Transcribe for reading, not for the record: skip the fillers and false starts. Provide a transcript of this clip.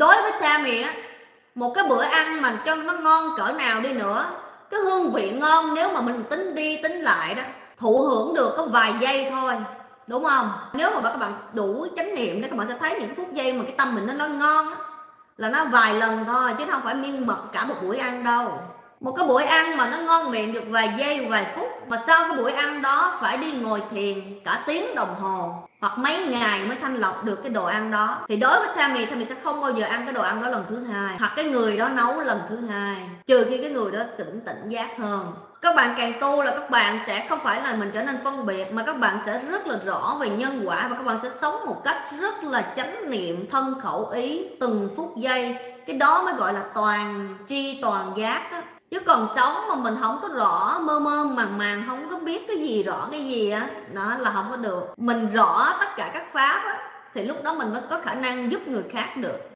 Đối với cha mẹ á, một cái bữa ăn mà cho nó ngon cỡ nào đi nữa, cái hương vị ngon nếu mà mình tính đi tính lại đó, thụ hưởng được có vài giây thôi, đúng không? Nếu mà các bạn đủ chánh niệm thì các bạn sẽ thấy những phút giây mà cái tâm mình nó nói ngon á, là nó vài lần thôi chứ không phải miên mật cả một buổi ăn đâu. Một cái buổi ăn mà nó ngon miệng được vài giây vài phút, mà sau cái buổi ăn đó phải đi ngồi thiền cả tiếng đồng hồ hoặc mấy ngày mới thanh lọc được cái đồ ăn đó, thì đối với Tammy sẽ không bao giờ ăn cái đồ ăn đó lần thứ hai, hoặc cái người đó nấu lần thứ hai, trừ khi cái người đó tỉnh giác hơn. Các bạn càng tu là các bạn sẽ không phải là mình trở nên phân biệt, mà các bạn sẽ rất là rõ về nhân quả, và các bạn sẽ sống một cách rất là chánh niệm thân khẩu ý từng phút giây. Cái đó mới gọi là toàn tri toàn giác á. Chứ còn sống mà mình không có rõ, mơ mơ màng màng, không có biết cái gì rõ cái gì á, đó là không có được. Mình rõ tất cả các pháp á, thì lúc đó mình mới có khả năng giúp người khác được.